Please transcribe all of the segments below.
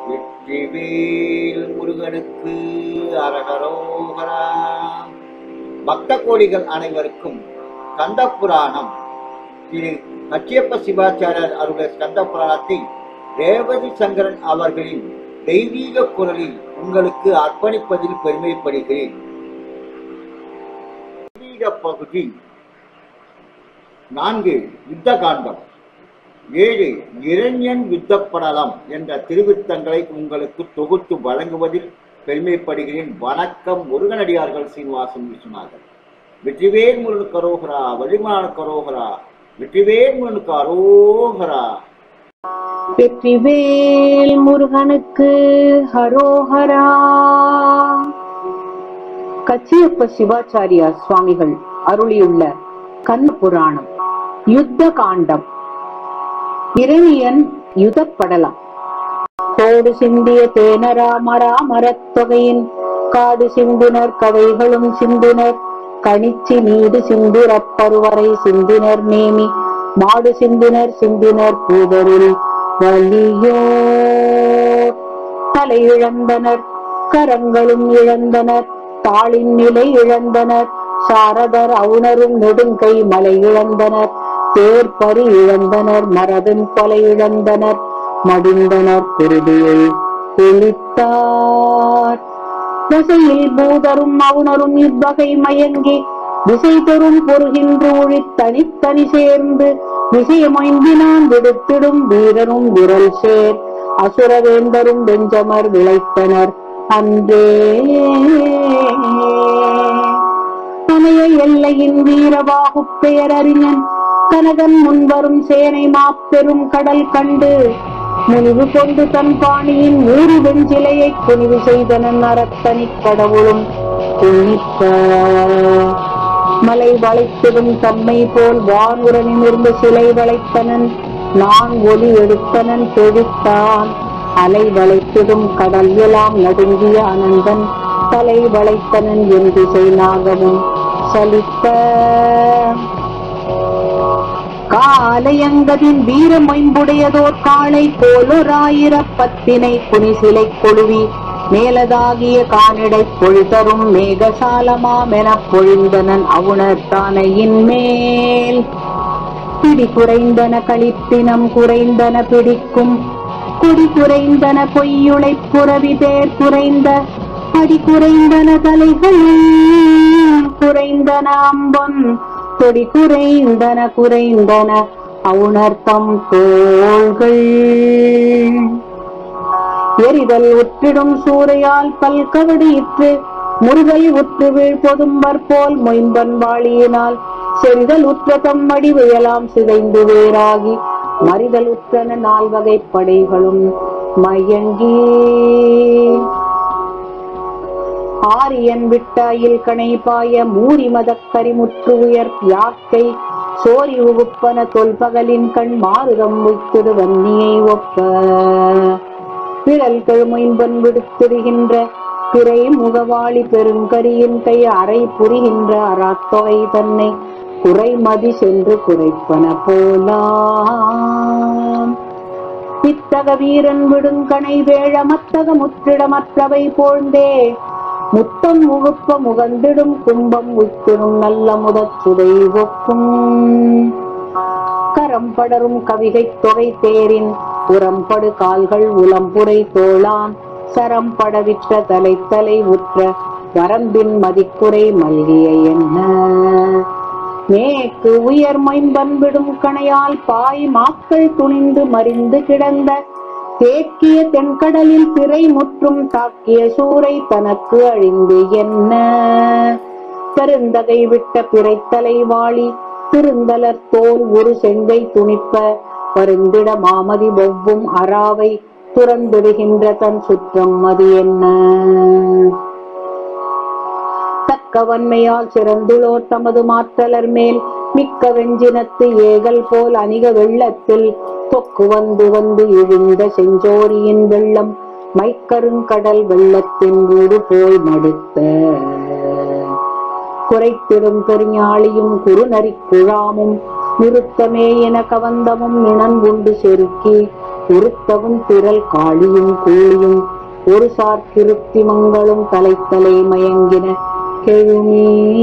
வெற்றிவேல் முருகனுக்கு அரகரோகரா. பக்த கோடிகள் அனைவருக்கும் ஸ்கந்த புராணம் திரு கச்சியப்ப சிவாச்சாரியர் அருளிய ஸ்கந்த புராணத்தை ரேவதி சங்கரன் அவர்களின் தெய்வீக குரலில் உங்களுக்கு அர்ப்பணிப்பதில் பெருமைப்படுகிறேன். தெய்வீக பகுதி 4 யுத்த காண்டம் 7 இரண்யன் யுத்தப்படலம் என்ற திருவித்தங்களை உங்களுக்கு தொகுத்து வழங்குவதில் பெருமைப்படுகிறேன். வணக்கம். முருகனடியார்கள் சீனிவாசன் விஸ்வநாதன். வெற்றிவேல் முருகனுக்கு அரோகரா, வழிமானுக்கு அரோகரா, வெற்றிவேல் முருகனுக்கு அரோகரா. வெற்றிவேல் முருகனுக்கு ஹரோஹரா. கச்சியப்ப சிவாச்சாரியா சுவாமிகள் அருளியுள்ள ஸ்கந்த புராணம் யுத்த காண்டம் இரணியன் யுதப்படலம். கோடு சிந்திய தேனராமரா மரத்தொகையின் காடு சிந்தினர் கதைகளும் சிந்தினர் கணிச்சி நீடு சிந்திரப் பருவரை சிந்தினர் நேமி மாடு சிந்தினர் சிந்தினர் பூதரில் வலியோ தலை இழந்தனர் கரங்களும் இழந்தனர் தாளின் நிலை இழந்தனர் சாரதர் அவுணரும் நெடுங்கை மலை இழந்தனர் தேர்பறி இழந்தனர் மரபின் கொலை இழந்தனர் மடிந்தனர் குருதியை குளித்தார். திசையில் பூதரும் அவுணரும் இவ்வகை மயங்கி திசை பெறும் பொருகின்று ஒழி தனித்தனி சேர்ந்து விஷயமைந்தினான் விடுத்திடும் வீரனும் விரல் சேர் அசுரவேந்தரும் வெஞ்சமர் விளைத்தனர் அன்றே. பனைய எல்லையின் வீரபாகு பெயரறிஞன் கனகன் முன்வரும் சேனை மாப்பெரும் கடல் கண்டு முனிவு கொண்டு தன் பாணியின் 100 வெஞ்சிலையை குனிவு செய்தனன் அரத்தனி கடவுளும் குளிப்ப. மலை வளைத்திடும் தம்மை போல் வானுர நிமிர்ந்து சிலை வளைத்தனன் நான் ஒலி எடுத்தனன் தெவித்தான். அலை வளைத்திடும் கடல் எல்லாம் நடுங்கிய அனந்தன் தலை வளைத்தனன் என் திசை நாகமும் சலித்த. காலையங்கதின் வீரமொயம்புடையதோர் காளை போலொராயிரப்பத்தினை குனிசிலை கொழுவி மேலதாகிய கானிடை பொழிதரும் மேகசாலமாமென பொழிந்தனன் அவுணர் தானையின் மேல். பிடி குறைந்தன களிப்பினம் குறைந்தன பிடிக்கும் குடி குறைந்தன பொய்யுளை புறவி தேர் குறைந்த அடி குறைந்தன தலைகள் குறைந்தன அம்பொன் கொடி குறைந்தன குறைந்தன அவுணர்த்தம் தோள்கள். எரிதல் உற்றிடும் சூறையால் பல்கவடியிற்று முருகல் உற்று வீழ் பொதும்பர் போல் மொயம்பன் வாளியினால் செறிதல் உற்ற தம்மடி வெயலாம் சிதைந்து வேறாகி மறிதல் உற்றன 4 வகை படைகளும் மயங்கி. ஆரியன் விட்டாயில் கணை பாய மூரி மதக்கரி முற்று உயர் யாக்கை சோரி உகுப்பன தொல்பகலின் கண் மாறுதம் வைத்திடு வன்னியை ஒப்ப. விரல் கழுமொயம்பன் விடுத்திடுகின்ற பிறை முகவாளி பெருங்கரியின் கை அறை புரிகின்ற அராத்தொகை தன்னை குறைமதி சென்று குறைப்பன போலாம். பித்தக வீரன் விடுங்கணை வேழ மத்தக முற்றிடமற்றவை போழ்ந்தே முத்தம் முகுப்ப முகந்திடும் கும்பம் உத்திடும் நல்ல முதச்சுதை ஒக்கும். கரம் படரும் கவிகை தொகை தேரின் உரம்படு கால்கள் உலம்புரை தோளான் சரம் படவிற்ற தலை தலை உற்ற வரம்பின் மதிக்குறை மல்கிய என்ன. மேற்கு உயர் மொயம்பன் விடும் கணையால் பாய் மாக்கள் துணிந்து மறிந்து கிடந்த தேக்கிய தென்கடலில் திரை முற்றும் தாக்கிய சூறை தனக்கு அழிந்து என்ன. பெருந்தகை விட்ட பிறைத்தலை வாளி திருந்தலர் தோல் ஒரு செங்கை துணிப்ப பருந்திட மாமதி ஒவ்வும் அராவை துறந்திடுகின்ற தன் சுற்றம் அது என்ன. தக்க வன்மையால் சிறந்துளோர் தமது மாற்றலர் மேல் மிக்க வெஞ்சினத்து ஏகல் போல் அணிக வெள்ளத்தில் தொக்கு வந்து வந்து இழிந்த செஞ்சோரியின் வெள்ளம் மைக்கருங்கடல் வெள்ளத்தின் ஊடு போய் மடுத்த. குறைத்திடும் பெருஞாளியும் குறுநரி குழாமும் நிறுத்தமே என கவந்தமும் நினன் உண்டு செருக்கி உருத்தவும் திரள் காளியும் கூலியும் ஒரு சார்கிருத்தி மங்களும் தலைத்தலை மயங்கின கெழுமே.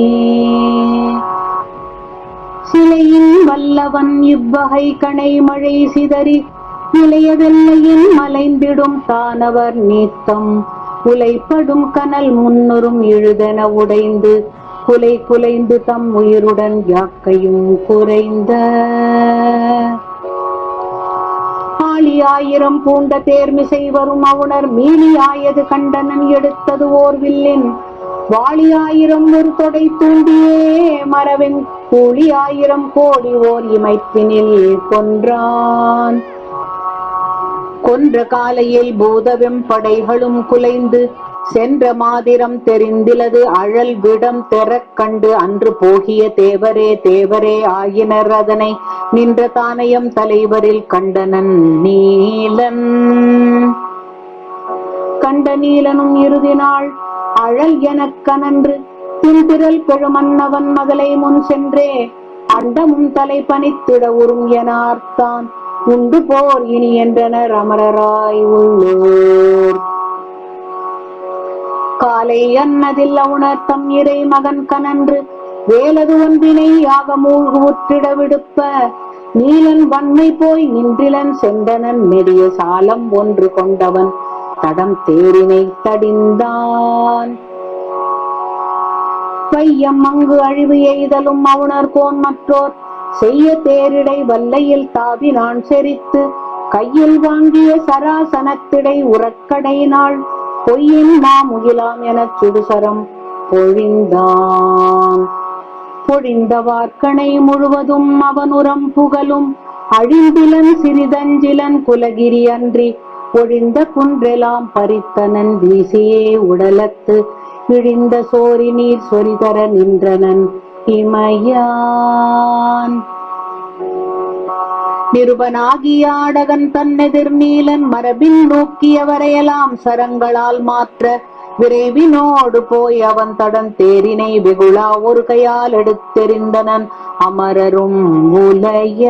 சிலையின் வல்லவன் இவ்வகை கணை மழை சிதறி இளையதெல்லையின் மலைந்திடும் தானவர் நீத்தம் உலைப்படும் கனல் முன்னுறும் இழுதென உடைந்து குலை குலைந்து தம் உயிருடன் யாக்கையும் குறைந்த ஆளி ஆயிரம் பூண்ட தேர்மிசை வரும் அவுணர் மீளி ஆயது கண்டனன் எடுத்தது ஓர் வில்லின் வாளி ஆயிரம் ஒரு தொடை தூண்டியே மரவின் கூலி ஆயிரம் கோடி ஓர் இமைப்பினில் கொன்றான். கொன்ற காலையில் பூதவெம் படைகளும் குலைந்து சென்ற மாதிரம் தெரிந்திலது அழல் விடம் தெறக் கண்டு அன்று போகிய தேவரே தேவரே ஆயினர் அதனை நின்ற தானயம் தலைவரில் கண்டனன் நீலன். கண்ட நீலனும் இறுதி நாள் அழல் எனக் கனன்று தின்திரல் பெருமன்னவன் மகளை முன் சென்றே அண்டமும் தலை பனித்திட உறும் என ஆர்த்தான். உண்டு போர் இனி என்றனர் அமரராய் உள்ளோர். காலை அன்னதில் அவுணர் தம் இறை மகன் கனன்று வேலது ஒன்றினை யாக மூழ்கு உற்றிட விடுப்ப நீலன் வன்மை போய் நின்றிலன் சென்றனன் நெடிய சாலம் ஒன்று கொண்டவன் தடம் தேரினை தடிந்தான். வையம் அங்கு அழிவு எய்தலும் அவுணர் கோன் மற்றோர் செய்ய தேரிடை வல்லையில் தாவி நான் செறித்து கையில் வாங்கிய சராசனத்திடை உறக்கடை நாள் பொய்யின் மாமுகிலாம் எனச் சுடுசரம் பொழிந்தான். பொழிந்த வார்க்கணை முழுவதும் அவன் உரம் புகழும் அழிந்திலன் சிறிதஞ்சிலன் குலகிரி அன்றி ஒழிந்த குன்றெலாம் பறித்தனன் வீசியே உடலத்து இழிந்த சோரி நீர் சொரிதர நின்றனன் இமையான். நிருபனாகிய ஆடகன் தன்னெதிர் நீலன் மரபின் நோக்கியவரையெல்லாம் சரங்களால் மாற்ற விரைவினோடு போய் அவன் தடன் தேரினை வெகுளா ஒரு கையால் எடுத்தெறிந்தனன் அமரரும் உலைய.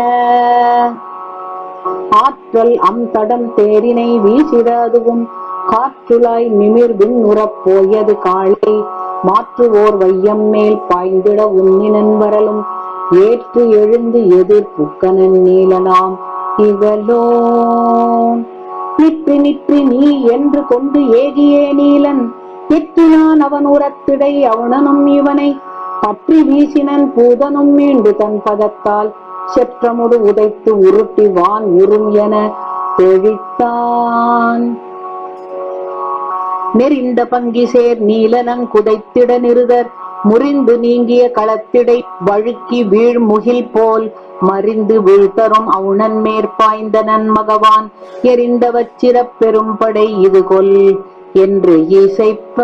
ஆற்றல் தடம் தேரினை வீசிட அதுவும் காற்றுளாய் நிமிர்வின் உறப்போயது காளை மாற்றுவோர் வையம் மேல் பாய்ந்திட உன்னினன் வரலும் ஏற்று எழுந்து எதிர் புக்கனன் நீலனாம் இவளோ. நிற்று நிற்று நீ என்று கொண்டு ஏகியே நீலன் எற்றினான் அவன் உரத்திடை அவனனும் இவனை பற்றி வீசினன் பூதனும் மீண்டு தன் பதத்தால் செற்றமுடு உதைத்து உருட்டி வான் உறும் என தெளித்தான். நெறிந்த பங்கிசேர் நீலனங் குதைத்திட நிருதர் முறிந்து நீங்கிய களத்திடை வழுக்கி வீழ்முகில் போல் மறிந்து வீழ்த்தரும் அவுணன் மேற்பாய்ந்தனன் மகவான் எரிந்த வச்சிரப் பெரும்படை இது கொல் என்று இசைப்ப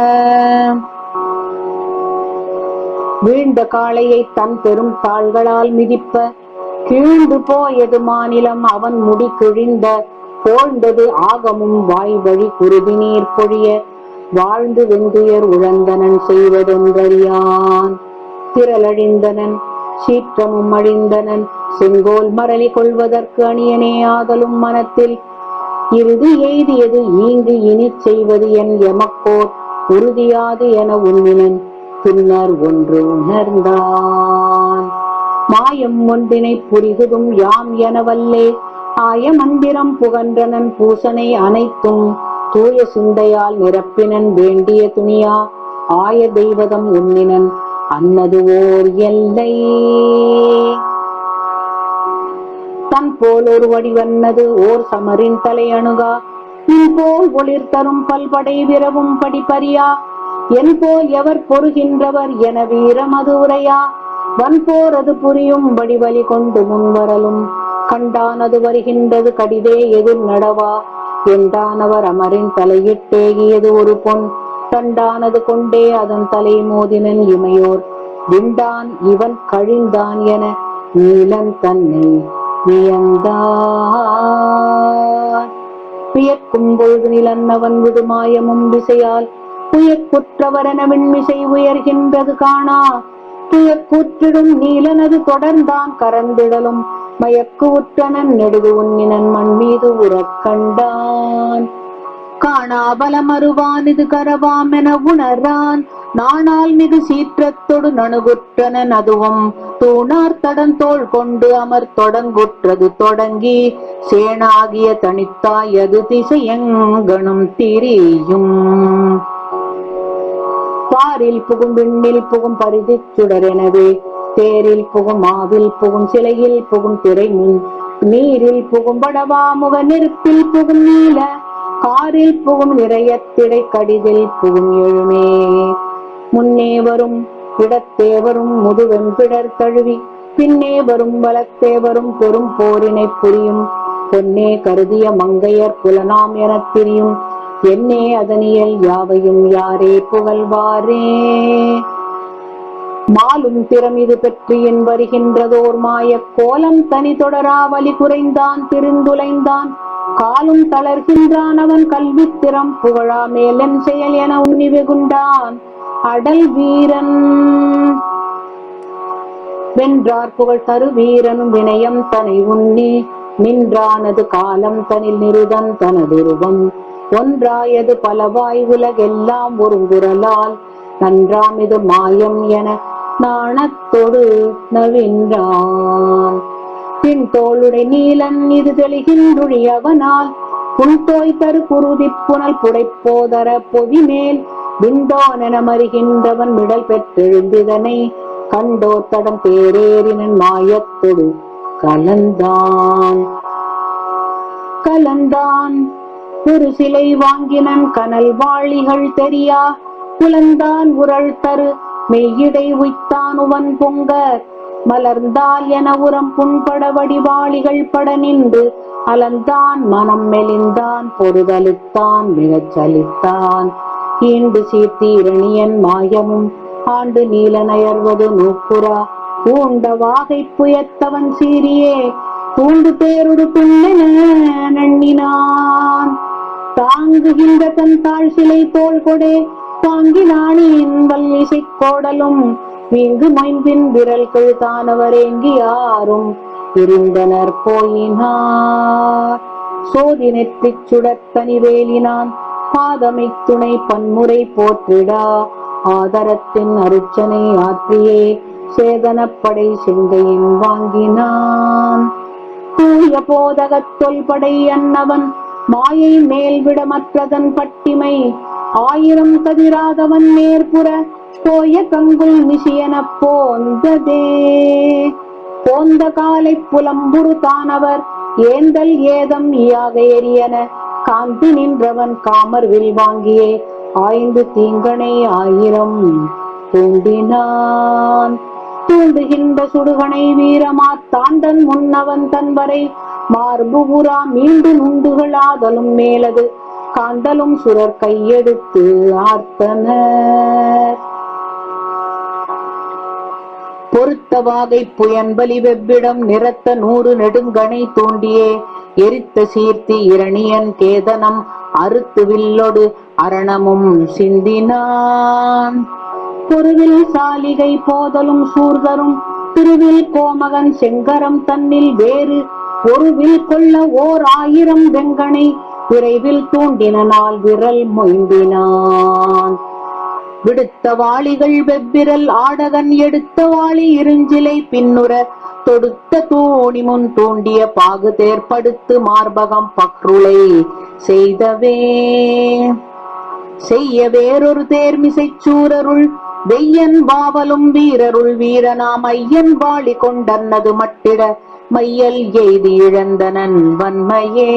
வீழ்ந்த காளையை தன் பெரும் தாள்களால் மிதிப்ப கீழ்ந்து போயது மாநிலம் அவன் முடி கிழிந்த போழ்ந்தது ஆகமும் வாய் வழி குருதி நீர் பொழிய வாழ்ந்து வெந்துயர் உழந்தனன் செய்வதொன்றறியான். திரளழிந்தனன் சீற்றமும் அழிந்தனன் செங்கோல் மரளி கொள்வதற்கு அணியனே ஆதலும் மனத்தில் இறுதி எய்தியது ஈங்கு இனி செய்வது என் எமக்கோர் உறுதியாது என உண்ணினன் பின்னர் ஒன்று உணர்ந்தான். மாயம் ஒன்றினை புரிகுதும் யாம் என வல்லே ஆய மந்திரம் புகன்றனன் பூசனை அனைத்தும் தூய சிந்தையால் நிரப்பினன் வேண்டிய துணியா ஆய தெய்வதம் உண்ணினன் அன்னது ஓர் எல்லை. தன் போல் ஒரு வடிவன்னது ஓர் சமரின் தலை அணுகா நின் போல் ஒளிர் தரும் பல்படை விரவும் படிப்பறியா என் போல் எவர் பொறுகின்றவர் என வீரமது உரையா வன்போர் அது புரியும் வடிவலி கொண்டு முன்வரலும் கண்டானது வருகின்றது கடிதே எதிர் நடவா என்றானவர் அமரின் தலையிட்டேகியது ஒரு பொன் தண்டானது கொண்டே அதன் தலை மோதினன் இமையோர் விண்டான் இவன் கழிந்தான் என நீலன் தன்னை வியந்தான். வியக்கும் பொழுது நிலன் அவன் விடுமாயமும் விசையால் புயக்குற்றவரென விண்மிசை உயர்கின்றது காணா துயக்கூற்றிடும் நீலனது தொடர்ந்தான் கரந்திடலும் மயக்கு உற்றனன் நெடுது உன்னினன் மண் மீது உறக் கண்டான். காணாபலம் அருவான் இது கரவாம் என உணரான். நானால் மிகு சீற்றத்தொடு நணுகுற்றனன் அதுவும் தூணார் தடன் தோள் கொண்டு அமர் தொடங்குற்றது தொடங்கி சேனாகிய தனித்தாயது திசையெங்கனும் திரியும். பாரில் புகும் விண்ணில் புகும் பரிதி சுடர் எனவே தேரில் புகும் ஆவில் புகும் சிலையில் புகும் திரை முன் நீரில் புகும் படவா முக நெருப்பில் புகும் நீல காரில் புகும் நிறையத்திடை கடிதில் புகும் எழுமே. முன்னே வரும் இடத்தே வரும் முதுவெம்பிடர் தழுவி பின்னே வரும் வலத்தே வரும் பெரும் போரினை புரியும் பொன்னே கருதிய மங்கையர் புலனாம் எனத் திரியும் என்னே அதனியல் யாவையும் யாரே புகழ்வாரே. மாலும் திறம் இது பெற்று என் வருகின்றதோர் மாய கோலம் தனி தொடரா வலி குறைந்தான் திருந்துலைந்தான் காலும் தளர்கின்றான் அவன் கல்வி திறம் புகழா மேலன் செயல் என உன்னி வெகுண்டான். அடல் வீரன் வென்றார் புகழ் தரு வீரனும் வினயம் தனை உன்னி நின்றானது காலம் தனில் நிருதன் தனதுருவம் ஒன்றாயது பலவாய் உலகெல்லாம் ஒரு குரலால் நன்றாம் இது மாயம் என நாணத்தொடு நவின்றான். பின் தோளுடை நீலன் இது தெளிகின்றொழியவனால் புன்தோய் தரு குருதி புனல் புடைப்போதர பொதி மேல் விண்டோன் என மறிகின்றவன் மிடல் பெற்றெழுந்திதனை கண்டோர் தடம் தேரேறினன் மாயத்தொடு கலந்தான் ஒரு சிலை வாங்கினன் கனல் வாளிகள் தெரியா புலந்தான் உரள் தரு மெய்யிடை உய்த்தான் உவன் பொங்க மலர்ந்தால் என உரம் புண்பட வடிவாளிகள் பட நின்று அலந்தான் மனம் மெலிந்தான் பொறுதலுத்தான் மிகச் சலித்தான். ஈண்டு சீர்த்தி இரணியன் மாயமும் ஆண்டு நீல நயர்வது நூப்புரா பூண்ட வாகை புயத்தவன் சீரியே பூண்டு தேருடு பின்னென நண்ணினான். தாங்குகின்ற தன் தாழ் சிலை தோள் கொடே தாங்கினானின் வல்லிசை கோடலும் வீங்கு மைம்பின் விரல்கள் தானவரேங்கி யாரும் இருந்தனர் போயினார். சோதி நெற்றிச் சுடத்தனி வேலினான் பாதமை துணை பன்முறை போற்றிடா ஆதரத்தின் அருச்சனை ஆற்றியே சேதனப்படை செங்கையின் வாங்கினான். தூய போதகத் தொல்படை அன்னவன் மாயை மேல்விடமற்றதன் பட்டிமை ஆயிரம் கதிராதவன் நேர்புற போய கங்குல் மிசியன போந்ததே. போந்த காலை புலம்புரு தானவர் ஏந்தல் ஏதம் யாக எரியன காந்தி நின்றவன் காமர் வில் வாங்கியே ஆய்ந்து தீங்கனை ஆயிரம் தூண்டினான். தூண்டுகின்ற சுடுகனை வீரமா தாண்டன் முன்னவன் தன்வரை மார்புபுறா மீண்டு நுண்டுகளாதலும் மேலது காண்டலும் சுரர் கையெடுத்து ஆர்த்தனர். பொருத்த வாகை புயன்பலி வெவ்விடம் நிறத்த 100 நெடுங்கணை தோண்டியே எரித்த சீர்த்தி இரணியன் கேதனம் அறுத்து வில்லொடு அரணமும் சிந்தினான். பொருவில் சாலிகை போதலும் சூர்தரும் திருவில் கோமகன் செங்கரம் தன்னில் வேறு ஒரு வில் கொள்ள ஓர் 1000 வெங்கனை விரைவில் தூண்டினால் விரல் மொய்ந்தினான். விடுத்த வாளிகள் வெவ்விரல் ஆடகன் எடுத்த வாளி இருஞ்சிலை பின்னுற தொடுத்த தூணி முன் தூண்டிய பாகு தேர்ப்படுத்து மார்பகம் பக்ருளை செய்ய வேறொரு தேர்மிசை சூரருள் வெய்யன் பாவலும் வீரருள் வீரனாம் ஐயன் வாளி கொண்டன்னது மட்டிட மையல் எய்தி இழந்தனன் வன்மையே.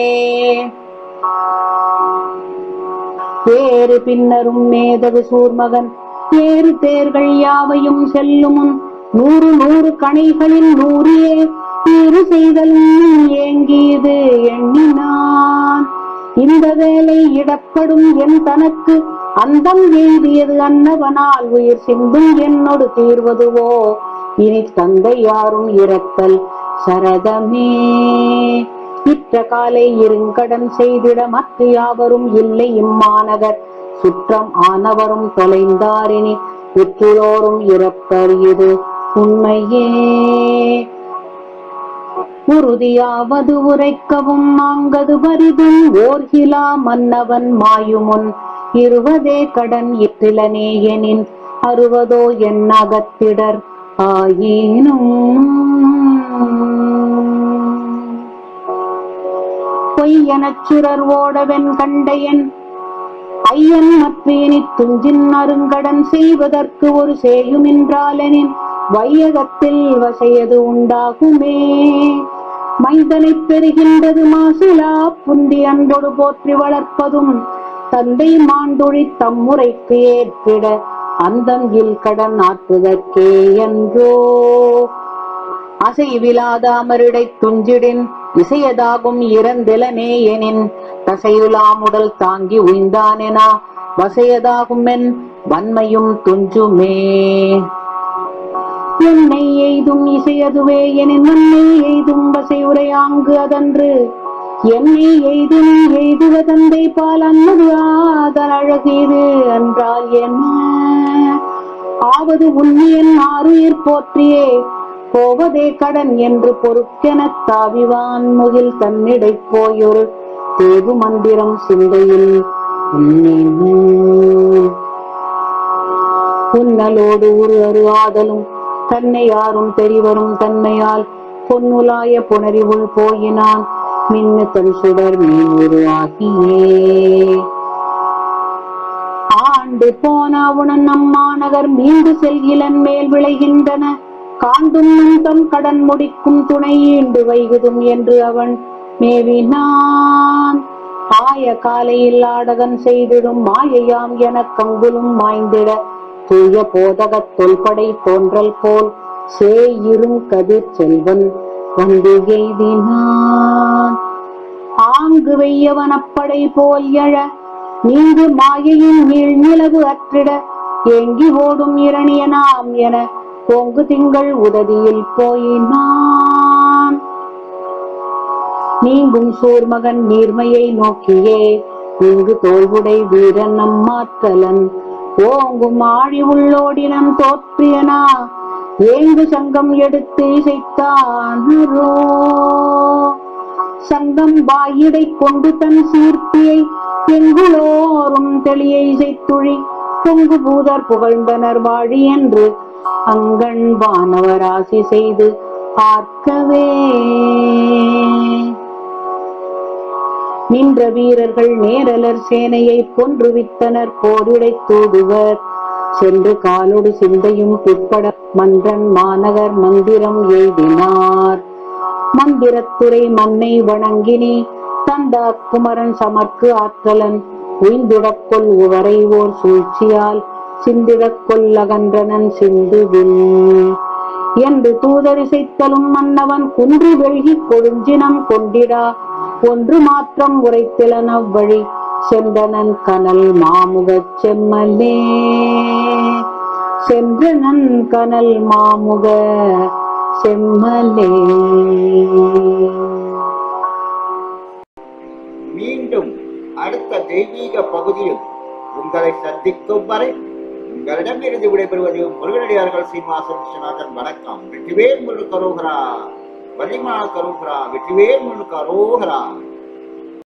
வேறு பின்னரும் மேதகு சூர்மகன் வேறு தேர்கள் யாவையும் செல்லுமுன் 100 கணைகளில் 100 தீரு செய்தலும் ஏங்கியது எண்ணினான். இந்த வேலை இடப்படும் என் தனக்கு அந்தம் எய்தியது அன்னவனால் உயிர் சிந்தும் என்னோடு தீர்வதுவோ இனி தந்தை யாரும் இரத்தல் சரதமே. இற்ற காலை இருங்கடன் செய்திட மற்ற யாவரும் இல்லை இம்மாநகர் சுற்றம் ஆனவரும் தொலைந்தாரினி உற்றுளோரும் இறப்பர் இது உண்மையே. உறுதியாவது உரைக்கவும் மாங்கது பரிதும் ஓர்கிலா மன்னவன் மாயுமுன் இருவதே கடன் இற்றிலனே எனின் அறுவதோ என் அகத்திடர் ஆயினும் பொய்யெனச் சுரர் ஓடவென் கண்டையன் ஐயன் மற்றேனி துஞ்சின் அருங்கடன் செய்வதற்கு ஒரு சேயுமின்றாலெனின் வையகத்தில் வசையது உண்டாகுமே. மைந்தனைப் பெறுகின்றது மாசிலா புந்தி அன்பொடு போற்றி வளர்ப்பதும் தந்தை மாண்டொழி தம்முறைக்கு ஏற்பிட அந்தங்கில் கடன் ஆற்றுதற்கே என்றோ. அசைவிலாத அமரிடை துஞ்சிடின் இசையதாகும் இறந்திலனே எனின் தசையுலாமுடல் தாங்கி உய்ந்தானெனா வசையதாகும் என் வன்மையும் துஞ்சுமே. என்னை எய்தும் இசையதுவே எனின் மண்ணை எய்தும் வசையுரையாங்கு அதன்று என்னை எய்தும் எய்துவ தந்தை பால் அன்னது ஆதல் அழகீது என்றால் என்ன ஆவது உன்னியன் ஆறுயிர் போற்றியே போவதே கடன் என்று பொறுக்கெனத் தாவிவான் முகில் தன்னிடை போயொரு தேவு மந்திரம் சிந்தையில் புன்னலோடு ஒரு ஆதலும் தன்னை யாரும் தெரிவரும் தன்மையால் பொன்னுலாய புணரிவுள் போயினான் மின்னு தன் சுடர் மீன் ஒரு ஆகியே. ஆண்டு போன உணன் நம்மாநகர் மீண்டு செல்கிலன் மேல் விளைகின்றன காண்டும் தம் கடன் முடிக்கும் துணை ஈண்டு வைகுதும் என்று அவன் மேவினான். ஆய காலையில் ஆடகன் செய்திடும் மாயையாம் எனக் கங்குலும் மாய்ந்திட தூய போதகத் தொல்படை தோன்றல் போல் சேயிரும் கதிர் செல்வன் வந்து எய்தினான். ஆங்கு வெய்யவனப்படை போல் எழ நீங்கு மாயையின் நீள் நிலவு அற்றிட ஏங்கி ஓடும் இரணியனாம் என பொங்கு திங்கள் உதவியில் போயினான். நீங்கும் சூர்மகன் நீர்மையை நோக்கியே இங்கு தோல்வுடை வீரன் நம்மாற்றலன் ஓங்கும் ஆழி உள்ளோடினம் தோற்றியனா ஏங்கு சங்கம் எடுத்து இசைத்தானரோ. சங்கம் வாயிடை கொண்டு தன் சீர்த்தியை எங்குளோரும் தெளியை இசைத்துழி பொங்கு பூதர் புகழ்ந்தனர் வாழி என்று அங்கண் வானவராசி செய்து பார்க்கவே. நின்ற வீரர்கள் நேரலர் சேனையை கொன்றுவித்தனர் போரிடை தூதுவர் சென்று காலொடு சிந்தையும் பிற்பட மன்றன் மாநகர் மந்திரம் எய்தினார். மந்திரத்துறை மன்னை வணங்கினி தந்தா குமரன் சமர்க்கு ஆற்றலன் உய்ந்திடக்கொள் உவரை ஓர் சூழ்ச்சியால் சிந்திடக்கொள் அகன்றனன் சிந்துவில் என்று தூதரிசைத்தலும் மன்னவன் குன்று வெள்கி கொடுஞ்சினம் கொண்டிடா ஒன்று மாத்திரம் உரைத்திலன் அவ்வழி சென்றனன் கனல் மாமுகச் செம்மலே. சென்றனன் கனல் மாமுக செம்மலே. மீண்டும் அடுத்த தெய்வீக பகுதியில் உங்களை சந்திக்கும் வரை உங்களிடமிருந்து விடைபெறுவது முருகனடியார்கள் சீனிவாசன் விஸ்வநாதன். வணக்கம். வெற்றிவேல் முருகன் கரோகரா, வள்ளிமான் கரோகரா, வெற்றிவேல் முருகன் கரோகரா.